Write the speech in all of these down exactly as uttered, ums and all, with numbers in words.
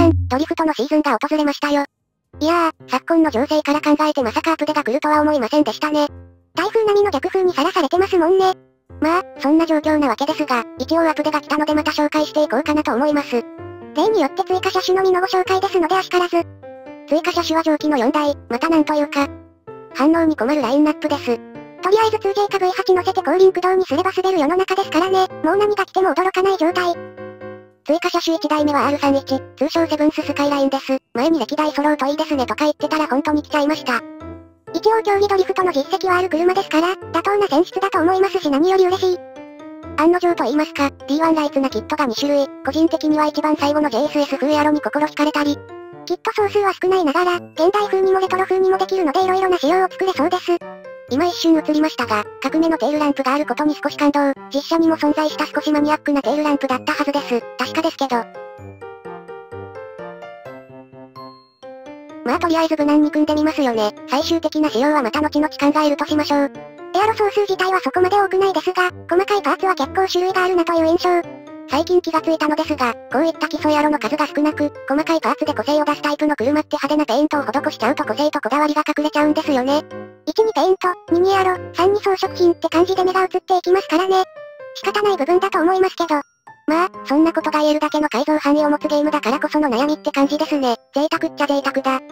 ん、ドリフトのシーズンが訪れましたよ。いやー、昨今の情勢から考えてまさかアップデが来るとは思いませんでしたね。台風並みの逆風にさらされてますもんね。まあ、そんな状況なわけですが、一応アップデが来たのでまた紹介していこうかなと思います。例によって追加車種のみのご紹介ですのであしからず。追加車種は上記のよんだい、またなんというか、反応に困るラインナップです。とりあえず ツージェイ か ブイはち 乗せて後輪駆動にすれば滑る世の中ですからね、もう何が来ても驚かない状態。追加車種いちだいめは アールさんじゅういち、通称セブンススカイラインです。前に歴代揃うといいですねとか言ってたら本当に来ちゃいました。一応競技ドリフトの実績はある車ですから、妥当な選出だと思いますし何より嬉しい。案の定と言いますか、ディーワン ライツなキットがに種類、個人的には一番最後の ジェイエスエス 風エアロに心惹かれたり、キット総数は少ないながら、現代風にもレトロ風にもできるので色々な仕様を作れそうです。今一瞬映りましたが、角目のテールランプがあることに少し感動。実車にも存在した少しマニアックなテールランプだったはずです。確かですけど。まあとりあえず無難に組んでみますよね。最終的な仕様はまた後々考えるとしましょう。エアロ総数自体はそこまで多くないですが、細かいパーツは結構種類があるなという印象。最近気がついたのですが、こういった基礎エアロの数が少なく、細かいパーツで個性を出すタイプの車って派手なペイントを施しちゃうと個性とこだわりが隠れちゃうんですよね。いちにペイント、ににエアロ、さんに装飾品って感じで目が移っていきますからね。仕方ない部分だと思いますけど。まあ、そんなことが言えるだけの改造範囲を持つゲームだからこその悩みって感じですね。贅沢っちゃ贅沢だ。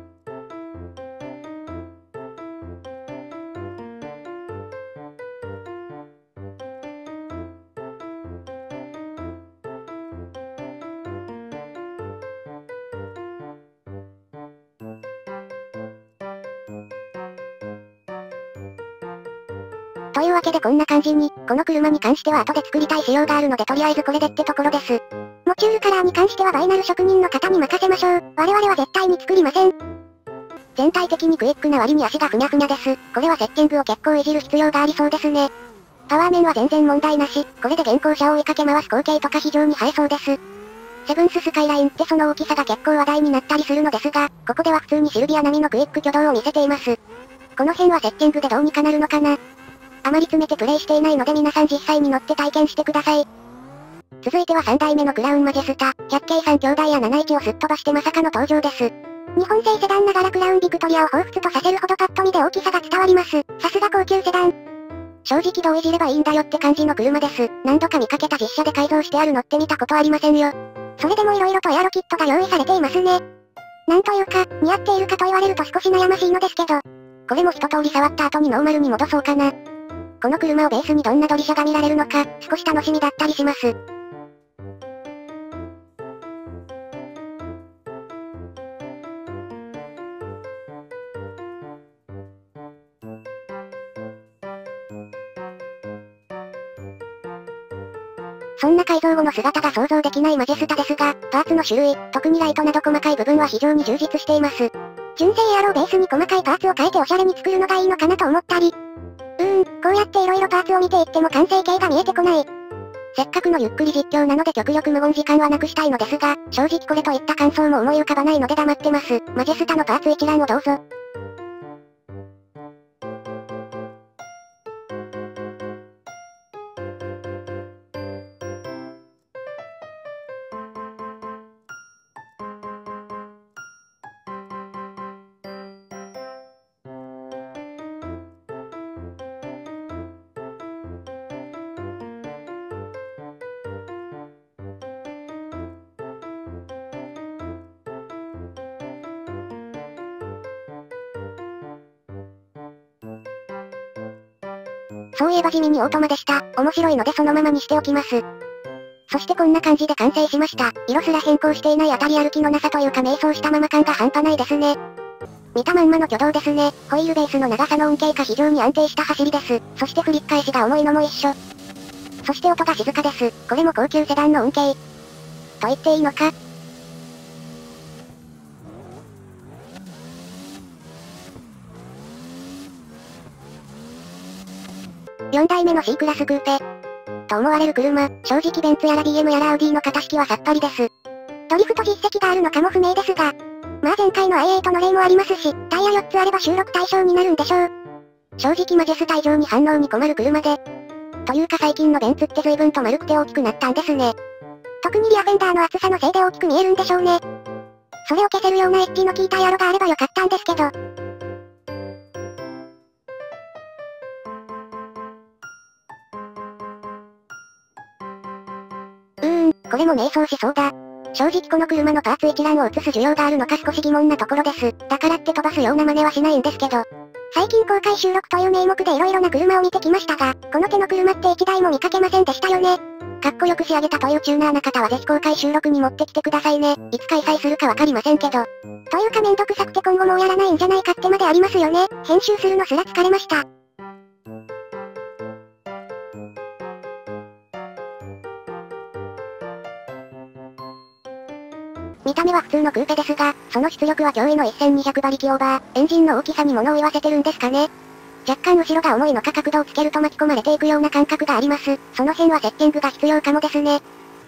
というわけでこんな感じに、この車に関しては後で作りたい仕様があるのでとりあえずこれでってところです。モチュールカラーに関してはバイナル職人の方に任せましょう。我々は絶対に作りません。全体的にクイックな割に足がふにゃふにゃです。これはセッティングを結構いじる必要がありそうですね。パワー面は全然問題なし、これで現行車を追いかけ回す光景とか非常に映えそうです。セブンススカイラインってその大きさが結構話題になったりするのですが、ここでは普通にシルビア並みのクイック挙動を見せています。この辺はセッティングでどうにかなるのかな。あまり詰めてプレイしていないので皆さん実際に乗って体験してください。続いてはさんだいめのクラウンマジェスタ、ひゃっけいさん兄弟やなないちをすっ飛ばしてまさかの登場です。日本製セダンながらクラウンビクトリアを彷彿とさせるほどパッと見で大きさが伝わります。さすが高級セダン。正直どういじればいいんだよって感じの車です。何度か見かけた実車で改造してあるのって見たことありませんよ。それでも色々とエアロキットが用意されていますね。なんというか、似合っているかと言われると少し悩ましいのですけど。これも一通り触った後にノーマルに戻そうかな。この車をベースにどんなドリシャが見られるのか、少し楽しみだったりします。そんな改造後の姿が想像できないマジェスタですが、パーツの種類、特にライトなど細かい部分は非常に充実しています。純正エアロをベースに細かいパーツを変えておしゃれに作るのがいいのかなと思ったり。うーん、こうやって色々パーツを見ていっても完成形が見えてこない。せっかくのゆっくり実況なので極力無言時間はなくしたいのですが、正直これといった感想も思い浮かばないので黙ってます。マジェスタのパーツ一覧をどうぞ。そういえば地味にオートマでした。面白いのでそのままにしておきます。そしてこんな感じで完成しました。色すら変更していないあたり歩きのなさというか迷走したまま感が半端ないですね。見たまんまの挙動ですね。ホイールベースの長さの運慶か非常に安定した走りです。そして振り返しが重いのも一緒。そして音が静かです。これも高級セダンの運慶。と言っていいのか。よんだいめの C クラスクーペ。と思われる車、正直ベンツやら ビーエム やらアウディの型式はさっぱりです。ドリフト実績があるのかも不明ですが、まあ前回の アイエイト の例もありますし、タイヤよっつあれば収録対象になるんでしょう。正直マジェスタ以上に反応に困る車で。というか最近のベンツって随分と丸くて大きくなったんですね。 特にリアフェンダーの厚さのせいで大きく見えるんでしょうね。それを消せるようなエッジの効いたエアロがあればよかったんですけど。うーん、これも迷走しそうだ。正直この車のパーツ一覧を写す需要があるのか少し疑問なところです。だからって飛ばすような真似はしないんですけど。最近公開収録という名目で色々な車を見てきましたが、この手の車って一台も見かけませんでしたよね。かっこよく仕上げたというチューナーな方はぜひ公開収録に持ってきてくださいね。いつ開催するかわかりませんけど。というかめんどくさくて今後もうやらないんじゃないかってまでありますよね。編集するのすら疲れました。見た目は普通のクーペですが、その出力は驚異のせんにひゃくばりきオーバー、エンジンの大きさに物を言わせてるんですかね。若干後ろが重いのか角度をつけると巻き込まれていくような感覚があります。その辺はセッティングが必要かもですね。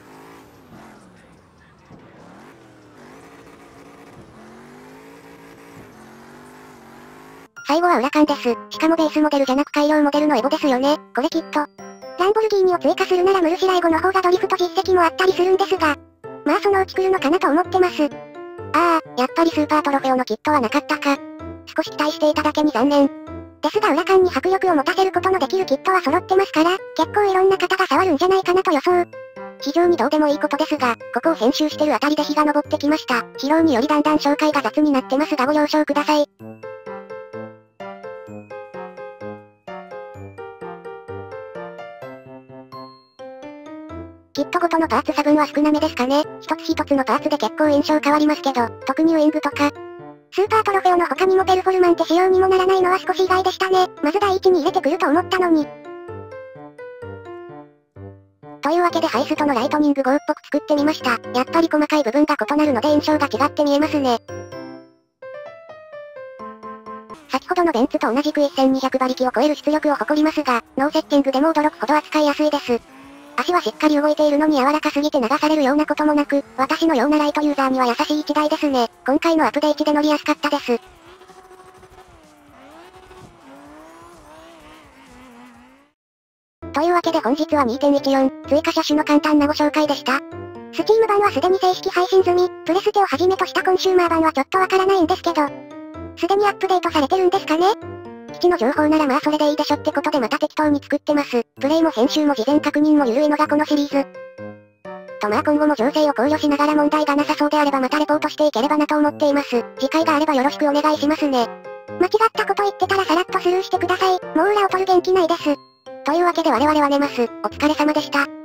最後は裏缶です。しかもベースモデルじゃなく改良モデルのエボですよね。これきっと。ランボルギーニを追加するならムルシラエゴの方がドリフト実績もあったりするんですが。まあそのうち来るのかなと思ってます。ああ、やっぱりスーパートロフェオのキットはなかったか。少し期待していただけに残念。ですが裏缶に迫力を持たせることのできるキットは揃ってますから、結構いろんな方が触るんじゃないかなと予想。非常にどうでもいいことですが、ここを編集してるあたりで日が昇ってきました。疲労によりだんだん紹介が雑になってますがご了承ください。キットごとのパーツ差分は少なめですかね。一つ一つのパーツで結構印象変わりますけど、特にウイングとか。スーパートロフェオの他にもペルフォルマンテ仕様にもならないのは少し意外でしたね。まず第一に入れてくると思ったのに。というわけでハイストのライトニング号っぽく作ってみました。やっぱり細かい部分が異なるので印象が違って見えますね。先ほどのベンツと同じくせんにひゃくばりきを超える出力を誇りますが、ノーセッティングでも驚くほど扱いやすいです。足はしっかり動いているのに柔らかすぎて流されるようなこともなく、私のようなライトユーザーには優しい一台ですね。今回のアップデートで乗りやすかったです。というわけで本日は にてんいちよん、追加車種の簡単なご紹介でした。スチーム版はすでに正式配信済み、プレステをはじめとしたコンシューマー版はちょっとわからないんですけど、すでにアップデートされてるんですかね？基地の情報ならまあそれでいいでしょってことでまた適当に作ってます。プレイも編集も事前確認も緩いのがこのシリーズ。とまあ今後も情勢を考慮しながら問題がなさそうであればまたレポートしていければなと思っています。次回があればよろしくお願いしますね。間違ったこと言ってたらさらっとスルーしてください。もう裏を取る元気ないです。というわけで我々は寝ます。お疲れ様でした。